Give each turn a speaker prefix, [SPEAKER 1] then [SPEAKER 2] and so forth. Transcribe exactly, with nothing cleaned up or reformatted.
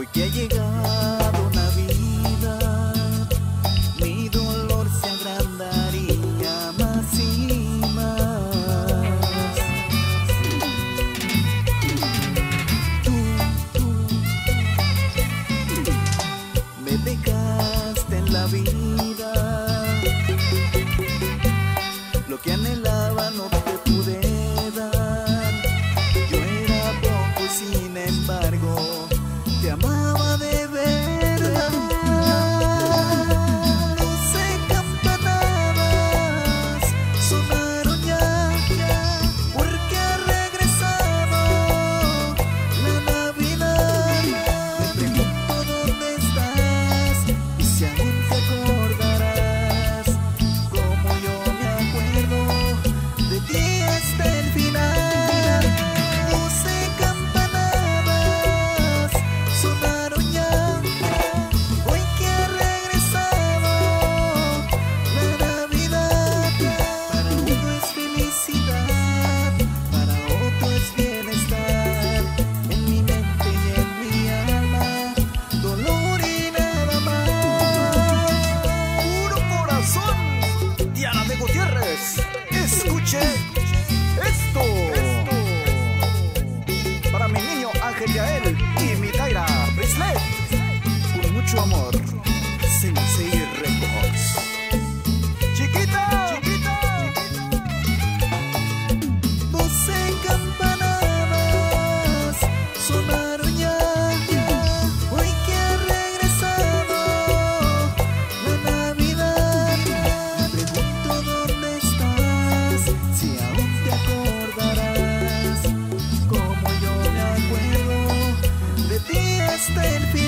[SPEAKER 1] Hoy que ha llegado Navidad, mi dolor se agrandaría más y más. Tú, tú, me dejaste en la vida, lo que anhelaba no te pude dar. Yo era poco y sin embargo te amaba de verdad. Luces campanadas sonaron ya, porque ha regresado la Navidad. Me pregunto dónde estás y si aún te acordarás como yo me acuerdo de ti hasta el final. Luces campanadas sonaron ya, hoy que ha regresado la Navidad. Para uno es felicidad, para otro es bienestar. En mi mente y en mi alma, dolor y nada más. Puro corazón, Diana de Gutiérrez, escuche esto. Para mi niño Ángel Yael y mi Daira Brislet, con mucho amor, Sensei Records. Chiquita, chiquita, voces campanadas sonaron ya, hoy que ha regresado la Navidad. Me pregunto dónde estás, si aún te acordarás como yo me acuerdo de ti hasta el final.